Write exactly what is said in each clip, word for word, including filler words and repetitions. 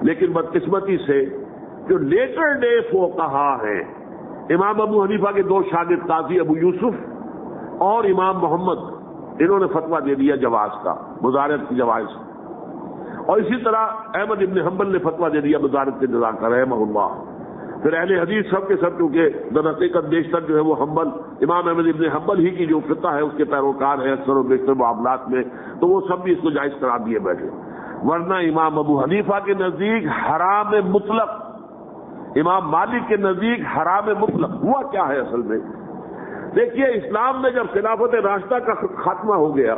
لیکن بدقسمتی سے جو لیٹر ڈے فقہا ہیں، امام ابو حنیفہ کے دو شاگرد قاضی ابو یوسف اور امام محمد، انہوں نے فتویٰ دے دیا جواز کا، مزارعت کی جواز، اور اسی طرح احمد ابن حنبل نے فتویٰ دے دیا مزارعت کے جزا کا رحمہ اللہ۔ پھر اہل حدیث سب کے سب، کیونکہ در حقیقت بیشتر جو ہے وہ حنبل، امام احمد ابن حنبل ہی کی جو فقہ ہے اس کے پیروکار ہیں اکثر و بیشتر معاملات میں، تو وہ سب بھی اس کو جائز قرار دیے بیٹھے۔ ورنہ امام ابو حنیفہ کے نزدیک حرام مطلق، امام مالک کے نزدیک حرام مطلق ہوا کیا ہے اصل میں؟ دیکھیے، اسلام میں جب خلافت راشدہ کا خاتمہ ہو گیا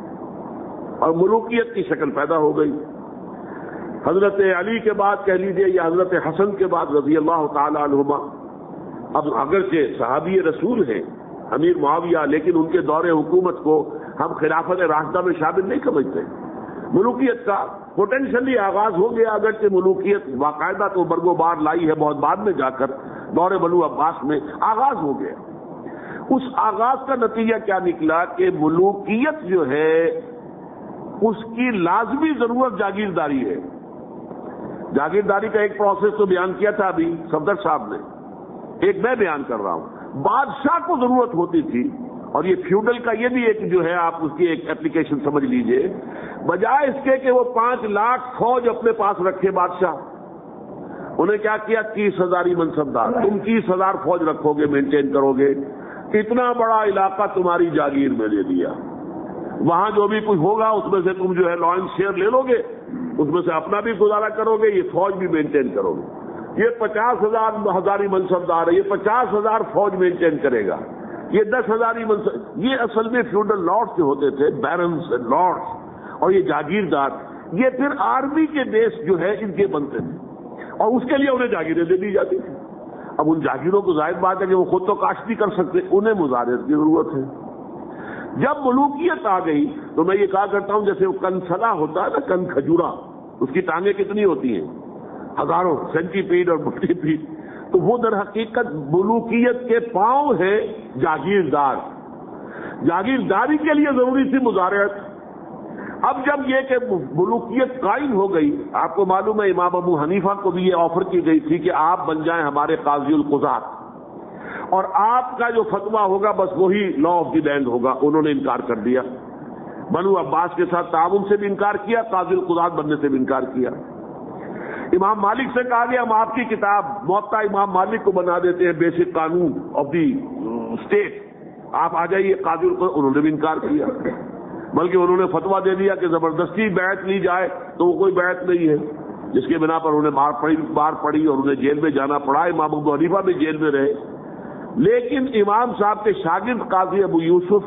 اور ملوکیت کی شکل پیدا ہو گئی، حضرت علی کے بعد کہہ لیجیے یا حضرت حسن کے بعد رضی اللہ تعالی عنہما، اب اگرچہ صحابی رسول ہیں امیر معاویہ، لیکن ان کے دور حکومت کو ہم خلافت راشدہ میں شامل نہیں سمجھتے۔ ملوکیت کا پوٹینشلی آغاز ہو گیا، اگرچہ ملوکیت باقاعدہ تو برگ و بار لائی ہے بہت بعد میں جا کر، دور بنو عباس میں آغاز ہو گیا۔ اس آغاز کا نتیجہ کیا نکلا کہ ملوکیت جو ہے اس کی لازمی ضرورت جاگیرداری ہے۔ جاگیرداری کا ایک پروسیس تو بیان کیا تھا ابھی صفدر صاحب نے، ایک میں بیان کر رہا ہوں۔ بادشاہ کو ضرورت ہوتی تھی، اور یہ فیوڈل کا یہ بھی ایک جو ہے آپ اس کی ایک اپلیکیشن سمجھ لیجئے، بجائے اس کے کہ وہ پانچ لاکھ فوج اپنے پاس رکھے بادشاہ، انہیں کیا کیا؟ تیس ہزاری منصبدار، تم تیس ہزار فوج رکھو گے، مینٹین کرو گے، اتنا بڑا علاقہ تمہاری جاگیر میں دے دیا، وہاں جو بھی کچھ ہوگا اس میں سے تم جو ہے لائنس شیئر لے لو گے، اس میں سے اپنا بھی گزارا کرو گے، یہ فوج بھی مینٹین کرو گے۔ یہ پچاس ہزار ہزاری منصبدار ہے، یہ پچاس ہزار فوج مینٹین کرے گا، یہ دس ہزاری منصب، یہ اصل میں فیوڈل لارڈس جو ہوتے تھے، بیرنس لارڈس، اور یہ جاگیردار، یہ پھر آرمی کے بیس جو ہے ان کے بنتے تھے، اور اس کے لیے انہیں جاگیریں دے دی جاتی تھی۔ اب ان جاگیروں کو ظاہر بات ہے کہ وہ خود تو کاشت نہیں کر سکتے، انہیں مزارعت کی ضرورت ہے۔ جب ملوکیت آ گئی تو میں یہ کہا کرتا ہوں جیسے وہ کنسلا ہوتا ہے نا، کن کھجورا، اس کی ٹانگیں کتنی ہوتی ہیں؟ ہزاروں، سینٹی پیڈ اور ملٹی پیڈ، تو وہ در حقیقت ملوکیت کے پاؤں ہے جاگیردار۔ جاگیرداری کے لیے ضروری تھی مزارعت۔ اب جب یہ کہ ملوکیت قائم ہو گئی، آپ کو معلوم ہے امام ابو حنیفہ کو بھی یہ آفر کی گئی تھی کہ آپ بن جائیں ہمارے قاضی القضات، اور آپ کا جو فتویٰ ہوگا بس وہی لا آف دی لینڈ ہوگا۔ انہوں نے انکار کر دیا، بنو عباس کے ساتھ تعاون سے بھی انکار کیا، قاضی القضات بننے سے بھی انکار کیا۔ امام مالک سے کہا گیا ہم آپ کی کتاب موطا امام مالک کو بنا دیتے ہیں بیسک قانون آف دی اسٹیٹ، آپ آ جائیے قاضی القضات، انہوں نے بھی انکار کیا، بلکہ انہوں نے فتویٰ دے دیا کہ زبردستی بیعت لی جائے تو وہ کوئی بیعت نہیں ہے، جس کے بنا پر انہیں مار پڑی مار پڑی اور انہیں جیل میں جانا پڑا۔ امام ابو حنیفہ بھی جیل میں رہے، لیکن امام صاحب کے شاگرد قاضی ابو یوسف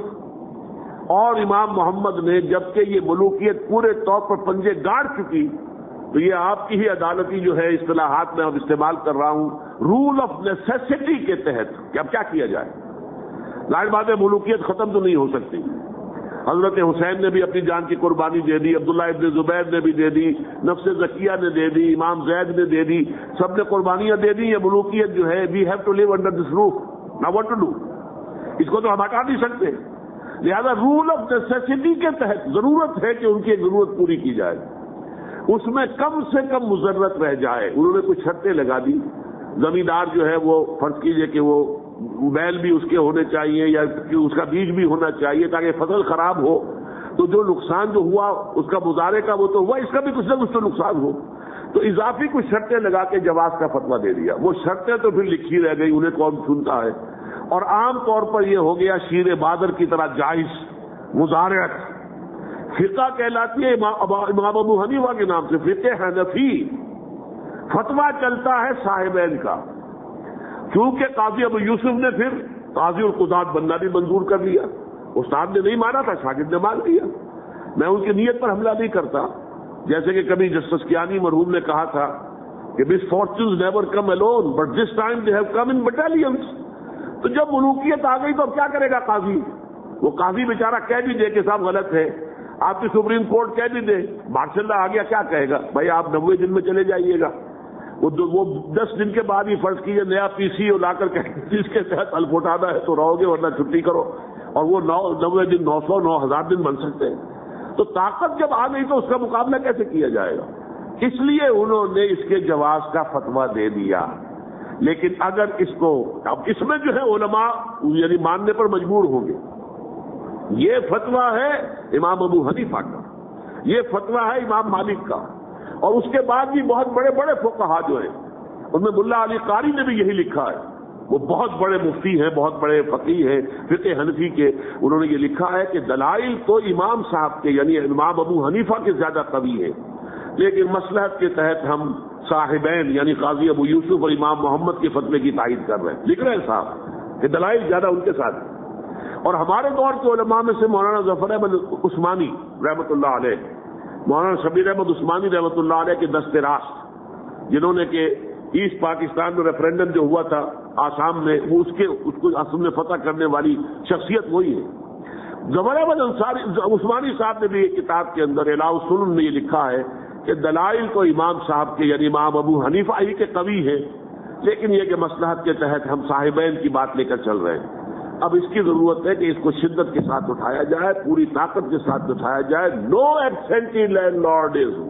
اور امام محمد نے جبکہ یہ ملوکیت پورے طور پر پنجے گاڑ چکی، تو یہ آپ کی ہی عدالتی جو ہے اصطلاحات میں اب استعمال کر رہا ہوں، رول آف نیسیسٹی کے تحت کہ اب کیا کیا جائے۔ ظاہر بات ہے ملوکیت ختم تو نہیں ہو سکتی، حضرت حسین نے بھی اپنی جان کی قربانی دے دی، عبداللہ ابن زبیر نے بھی دے دی، نفس زکیہ نے دے دی، امام زید نے دے دی، سب نے قربانیاں دے دی۔ یہ ملوکیت جو ہے we have to live under this roof, now what to do, اس کو تو ہم ہٹا نہیں سکتے، لہذا رول آف نیسیسٹی کے تحت ضرورت ہے کہ ان کی ضرورت پوری کی جائے، اس میں کم سے کم مضرت رہ جائے۔ انہوں نے کچھ شرطیں لگا دی، زمیندار جو ہے وہ فرض کیجئے کہ وہ بیل بھی اس کے ہونے چاہیے یا اس کا بیج بھی ہونا چاہیے تاکہ فصل خراب ہو تو جو نقصان جو ہوا اس کا مظاہرے کا وہ تو ہوا، اس کا بھی کچھ نہ کچھ تو نقصان ہو، تو اضافی کچھ شرطیں لگا کے جواز کا فتویٰ دے دیا۔ وہ شرطیں تو پھر لکھی رہ گئی، انہیں کون سنتا ہے، اور عام طور پر یہ ہو گیا شیر بادر کی طرح جائز مزارعت۔ فقہ کہلاتی ہے امام ابو حنیفہ کے نام سے، فقہ حنفی، فتویٰ چلتا ہے صاحبین کا، کیونکہ قاضی ابو یوسف نے پھر قاضی القضات بننا بھی منظور کر لیا، استاد نے نہیں مانا تھا، شاگرد نے مان لیا۔ میں ان کی نیت پر حملہ نہیں کرتا، جیسے کہ کبھی جسٹس کیانی مرحوم نے کہا تھا کہ misfortunes never come alone but this time they have come in battalions. تو جب ملوکیت آ گئی تو اب کیا کرے گا قاضی؟ وہ قاضی بیچارہ کہہ بھی دے کہ صاحب غلط ہے، آپ کی سپریم کورٹ کہہ بھی دے، مارشل اللہ آ گیا، کیا کہے گا؟ بھائی آپ نوے دن میں چلے جائیے گا، وہ دس دن کے بعد ہی فرض کیجیے نیا پی سی لا کر کے جس کے تحت حلف اٹھانا ہے تو رہو گے ورنہ چھٹی کرو، اور وہ نو نوے دن نو سو نو ہزار دن بن سکتے ہیں۔ تو طاقت جب آ گئی تو اس کا مقابلہ کیسے کیا جائے گا؟ اس لیے انہوں نے اس کے جواز کا فتویٰ دے دیا. لیکن اگر اس کو اب اس میں جو ہے علماء یعنی ماننے پر مجبور ہوں گے. یہ فتویٰ ہے امام ابو حنیفہ کا, یہ فتویٰ ہے امام مالک کا, اور اس کے بعد بھی بہت بڑے بڑے فقہا جو ہیں ان میں ملا علی قاری نے بھی یہی لکھا ہے. وہ بہت بڑے مفتی ہیں, بہت بڑے فقیہ ہیں فقہ حنفی کے. انہوں نے یہ لکھا ہے کہ دلائل تو امام صاحب کے یعنی امام ابو حنیفہ کے زیادہ قوی ہیں, لیکن مصلحت کے تحت ہم صاحبین یعنی قاضی ابو یوسف اور امام محمد کے فتوے کی تائید کر رہے ہیں. لکھ رہے ہیں صاحب کہ دلائل زیادہ ان کے ساتھ. اور ہمارے دور کے علماء میں سے مولانا ظفر احمد عثمانی رحمۃ اللہ علیہ, مولانا شبیر احمد عثمانی رحمۃ اللہ علیہ کے دست راست, جنہوں نے کہ ایسٹ پاکستان میں ریفرینڈم جو ہوا تھا آسام میں, وہ اس کے اس کو آسام میں فتح کرنے والی شخصیت وہی ہے. ظفر احمد انصاری عثمانی صاحب نے بھی ایک کتاب کے اندر اعلاء السنن میں یہ لکھا ہے کہ دلائل تو امام صاحب کے یعنی امام ابو حنیفہ ہی کے قوی ہے, لیکن یہ کہ مصلحت کے تحت ہم صاحبین کی بات لے کر چل رہے ہیں. اب اس کی ضرورت ہے کہ اس کو شدت کے ساتھ اٹھایا جائے, پوری طاقت کے ساتھ اٹھایا جائے. نو ایبسینٹی لینڈ لارڈزم,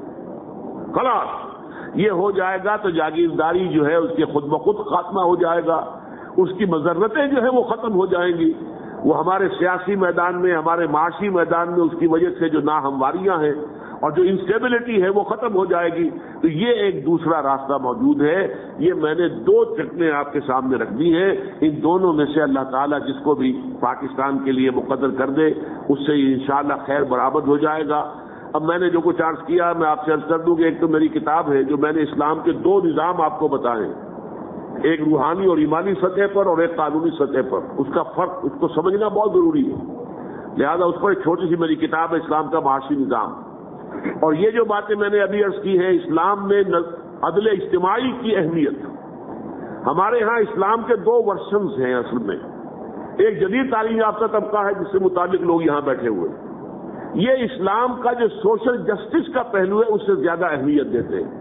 خلاص یہ ہو جائے گا تو جاگیرداری جو ہے اس کے خود بخود خاتمہ ہو جائے گا, اس کی مذرتیں جو ہے وہ ختم ہو جائیں گی. وہ ہمارے سیاسی میدان میں, ہمارے معاشی میدان میں اس کی وجہ سے جو ناہمواریاں ہیں اور جو انسٹیبلٹی ہے وہ ختم ہو جائے گی. تو یہ ایک دوسرا راستہ موجود ہے. یہ میں نے دو چٹنیں آپ کے سامنے رکھ دی ہیں, ان دونوں میں سے اللہ تعالیٰ جس کو بھی پاکستان کے لیے مقدر کر دے اس سے انشاءاللہ خیر برآمد ہو جائے گا. اب میں نے جو کچھ عرض کیا میں آپ سے عرض کر دوں کہ ایک تو میری کتاب ہے جو میں نے اسلام کے دو نظام آپ کو بتائے, ایک روحانی اور ایمانی سطح پر اور ایک قانونی سطح پر. اس کا فرق اس کو سمجھنا بہت ضروری ہے, لہذا اس پر ایک چھوٹی سی میری کتاب ہے اسلام کا معاشی نظام. اور یہ جو باتیں میں نے ابھی عرض کی ہیں اسلام میں عدل اجتماعی کی اہمیت, ہمارے ہاں اسلام کے دو ورژنز ہیں اصل میں. ایک جدید تعلیم یافتہ طبقہ ہے جس سے متعلق لوگ یہاں بیٹھے ہوئے, یہ اسلام کا جو سوشل جسٹس کا پہلو ہے اس سے زیادہ اہمیت دیتے ہیں.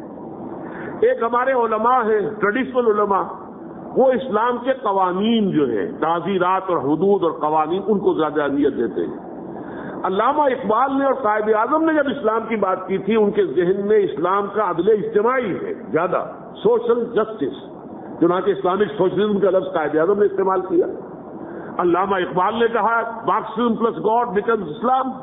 ایک ہمارے علماء ہیں ٹریڈیشنل علماء, وہ اسلام کے قوانین جو ہیں تعزیرات اور حدود اور قوانین ان کو زیادہ اہمیت دیتے ہیں. علامہ اقبال نے اور قائد اعظم نے جب اسلام کی بات کی تھی ان کے ذہن میں اسلام کا عدل اجتماعی ہے زیادہ, سوشل جسٹس, چنانچہ اسلامک سوشلزم کا لفظ قائد اعظم نے استعمال کیا. علامہ اقبال نے کہا Marxism plus God becomes Islam.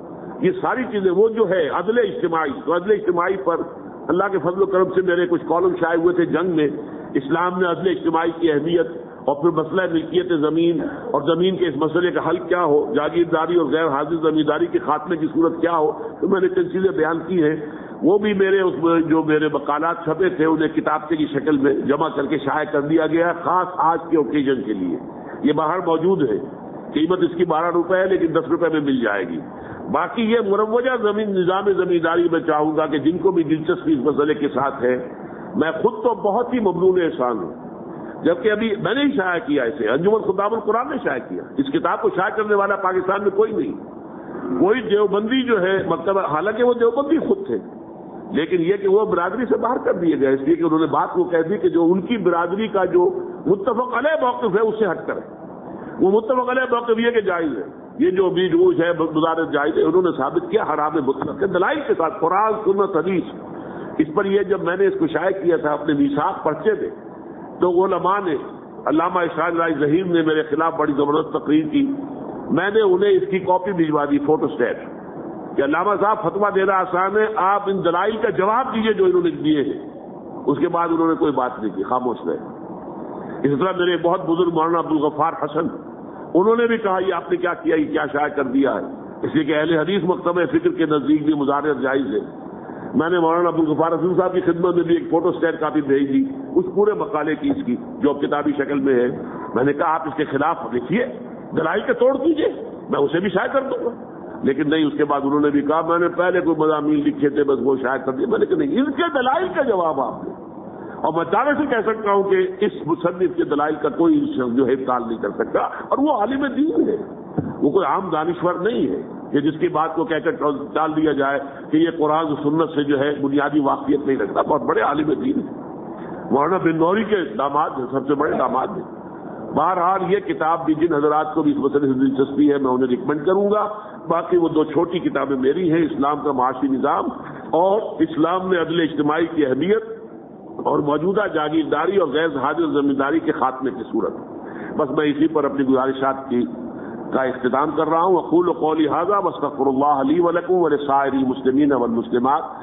یہ ساری چیزیں وہ جو ہے عدل اجتماعی, تو عدل اجتماعی پر اللہ کے فضل و کرم سے میرے کچھ کالم شائع ہوئے تھے جنگ میں, اسلام میں عدل اجتماعی کی اہمیت اور پھر مسئلہ ملکیت زمین اور زمین کے اس مسئلے کا حل کیا ہو, جاگیرداری اور غیر حاضر زمینداری کے خاتمے کی صورت کیا ہو, تو میں نے چند چیزیں بیان کی ہیں. وہ بھی میرے اس میں جو میرے مقالات چھپے تھے انہیں کتابچے کی شکل میں جمع کر کے شائع کر دیا گیا ہے خاص آج کے اوکیزن کے لیے. یہ باہر موجود ہے, قیمت اس کی بارہ روپے ہے لیکن دس روپے میں مل جائے گی. باقی یہ مروجہ زمین نظام زمینداری میں چاہوں گا کہ جن کو بھی دلچسپی اس مسئلے کے ساتھ ہے, میں خود تو بہت ہی ممنون احسان ہوں, جبکہ ابھی میں نے ہی شائع کیا اسے, انجمن خطاب القرآن نے شائع کیا. اس کتاب کو شائع کرنے والا پاکستان میں کوئی نہیں, کوئی دیوبندی جو ہے مطلب حالانکہ وہ دیوبندی خود تھے لیکن یہ کہ وہ برادری سے باہر کر دیے گئے اس لیے کہ انہوں نے بات کو کہہ دی کہ جو ان کی برادری کا جو متفق علیہ موقف ہے اس سے ہٹ کرے. وہ متفق علیہ موقف یہ کہ جائز ہے, یہ جو بیج گوش ہے مدارت جائز ہے, انہوں نے ثابت کیا حرام مطلق ہے دلائل کے ساتھ قرآن سنت حدیث. اس پر یہ جب میں نے اس کو شائع کیا تھا اپنے میثاق پرچے میں تو علماء نے, علامہ اشراق رائی ظہیر نے میرے خلاف بڑی زبردست تقریر کی. میں نے انہیں اس کی کاپی بھجوا دی فوٹو اسٹیٹ کہ علامہ صاحب فتویٰ دینا آسان ہے, آپ ان دلائل کا جواب دیجیے جو انہوں نے دیے ہیں. اس کے بعد انہوں نے کوئی بات نہیں کی, خاموش رہے. اسی طرح میرے بہت بزرگ مولانا عبدالغفار حسن, انہوں نے بھی کہا یہ آپ نے کیا کیا, یہ کیا شائع کر دیا ہے, اس لیے کہ اہل حدیث مکتبہ فکر کے نزدیک بھی مظاہرت جائز ہے. میں نے مولانا عبدالغفار حسن صاحب کی خدمت میں بھی ایک فوٹو اسٹیٹ کاپی بھیج دی اس پورے مقالے کی اس کی جو اب کتابی شکل میں ہے. میں نے کہا آپ اس کے خلاف لکھیے, دلائل کے توڑ دیجیے, میں اسے بھی شائع کر دوں گا. لیکن نہیں, اس کے بعد انہوں نے بھی کہا میں نے پہلے کوئی مضامین لکھے تھے بس وہ شائع کر دیے. میں نے کہا نہیں, ان کے دلائل کا جواب آپ نے, اور میں دعوے سے کہہ سکتا ہوں کہ اس مصنف کے دلائل کا کوئی جو ہے ابطال نہیں کر سکتا. اور وہ عالم دین ہے, وہ کوئی عام دانشور نہیں ہے کہ جس کی بات کو کہہ کر ٹال دیا جائے کہ یہ قرآن و سنت سے جو ہے بنیادی واقفیت نہیں رکھتا. بہت بڑے عالم دین ہے, مولانا بن نوری کے داماد ہیں, سب سے بڑے داماد ہیں. بہرحال یہ کتاب بھی جن حضرات کو بھی اس مسئلے سے دلچسپی ہے میں انہیں ریکمینڈ کروں گا. باقی وہ دو چھوٹی کتابیں میری ہیں، اسلام کا معاشی نظام اور اسلام میں عدل اجتماعی کی اہمیت اور موجودہ جاگیرداری اور غیر حاضر زمینداری کے خاتمے کی صورت. بس میں اسی پر اپنی گزارشات کی کا اختتام کر رہا ہوں. اقول قولی ھذا واستغفر اللہ لی ولکم ولسائر المسلمین والمسلمات